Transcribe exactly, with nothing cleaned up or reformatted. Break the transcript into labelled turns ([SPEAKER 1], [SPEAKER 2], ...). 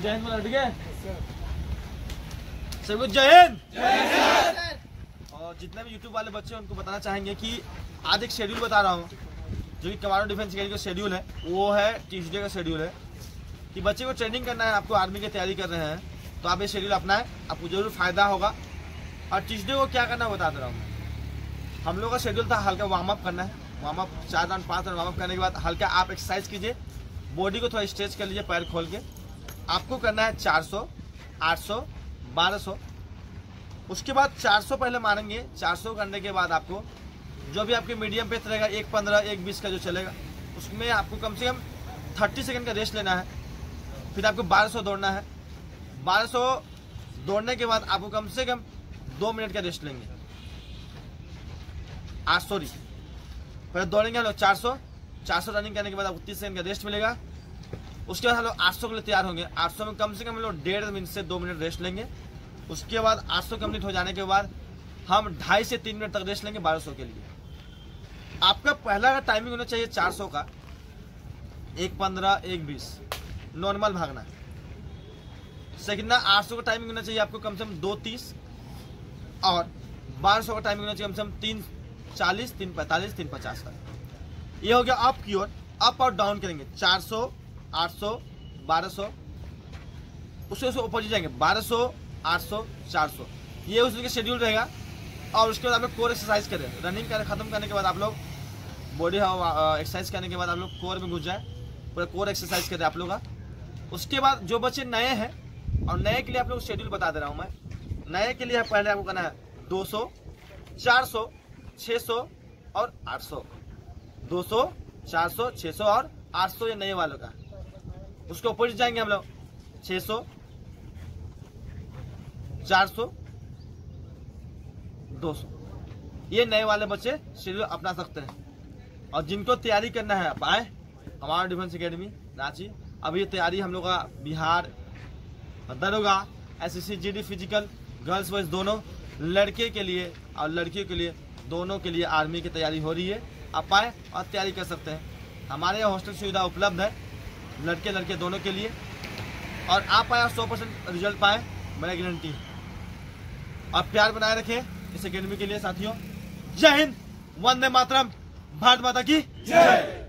[SPEAKER 1] जय हिंद बोला, ठीक है सबको जय हिंद। और जितने भी यूट्यूब वाले बच्चे हैं उनको बताना चाहेंगे कि आज एक शेड्यूल बता रहा हूँ जो कि कमांडो डिफेंस अकेडमी का शेड्यूल है। वो है ट्यूसडे का शेड्यूल है कि बच्चे को ट्रेनिंग करना है, आपको आर्मी की तैयारी कर रहे हैं तो आप ये शेड्यूल अपनाएं, आपको जरूर फायदा होगा। और ट्यूसडे को क्या करना बता दे रहा हूँ मैं। हम लोग का शेड्यूल था हल्का वार्म अप करना है, वार्म अप चार राउंड पाँच राउंड वार्म अप करने के बाद हल्का आप एक्सरसाइज कीजिए, बॉडी को थोड़ा स्ट्रेच कर लीजिए पैर खोल के। आपको करना है चार सौ, आठ सौ, बारह सौ। उसके बाद चार सौ पहले मारेंगे। चार सौ करने के बाद आपको जो भी आपके मीडियम पे रहेगा एक पंद्रह एक बीस का जो चलेगा उसमें आपको कम से कम तीस सेकंड का रेस्ट लेना है। फिर आपको बारह सौ दौड़ना है। बारह सौ दौड़ने के बाद आपको कम से कम दो मिनट का रेस्ट लेंगे। आज सॉरी पहले दौड़ेंगे हम लोग चार सौ, चार सौ रनिंग करने के बाद आपको तीस सेकंड का रेस्ट मिलेगा। उसके बाद हम लोग आठ सौ के लिए तैयार होंगे। आठ सौ में कम से कम हम लोग डेढ़ मिनट से दो मिनट रेस्ट लेंगे। उसके बाद आठ सौ कंप्लीट हो जाने के बाद हम ढाई से तीन मिनट तक रेस्ट लेंगे बारह सौ के लिए। आपका पहला का टाइमिंग होना चाहिए चार सौ का, एक पंद्रह एक बीस नॉर्मल भागना है। सेकंड आठ सौ का टाइमिंग होना चाहिए आपको कम से कम दो तीस, और बारह सौ का टाइमिंग होना चाहिए कम से कम तीन चालीस, तीन पैंतालीस, तीन पचास का। ये हो गया अप की ओर। अप और डाउन करेंगे चार सौ, आठ सौ, बारह सौ। उससे उससे ऊपर जाएंगे बारह सौ, आठ सौ, चार सौ। ये उसके शेड्यूल रहेगा। और उसके बाद आप लोग कोर एक्सरसाइज करें। रनिंग कर खत्म करने के बाद आप लोग बॉडी एक्सरसाइज करने के बाद आप लोग कोर में घुस जाए, पूरा कोर एक्सरसाइज करें आप लोग का। उसके बाद जो बच्चे नए हैं, और नए के लिए आप लोग शेड्यूल बता दे रहा हूँ मैं। नए के लिए पहले आपको करना है दो सौ, चार सौ, छः सौ और आठ सौ। दो सौ, चार सौ, छः सौ और आठ सौ, ये नए वालों का। उसके ऊपर जाएंगे हम लोग छः सौ, चार सौ, दो सौ। ये नए वाले बच्चे शेड्यूल अपना सकते हैं। और जिनको तैयारी करना है आप आए कमांडो डिफेंस अकेडमी रांची। अब ये तैयारी हम लोग का बिहार दरोगा, SSC, GD physical, girls boys दोनों, लड़के के लिए और लड़कियों के लिए दोनों के लिए आर्मी की तैयारी हो रही है। आप आए और तैयारी कर सकते हैं। हमारे यहाँ हॉस्टल सुविधा उपलब्ध है लड़के लड़के दोनों के लिए। और आप आए सौ परसेंट रिजल्ट पाए, मेरा गारंटी है। और प्यार बनाए रखें इस अकेडमी के लिए साथियों। जय हिंद, वंदे मातरम, भारत माता की जय।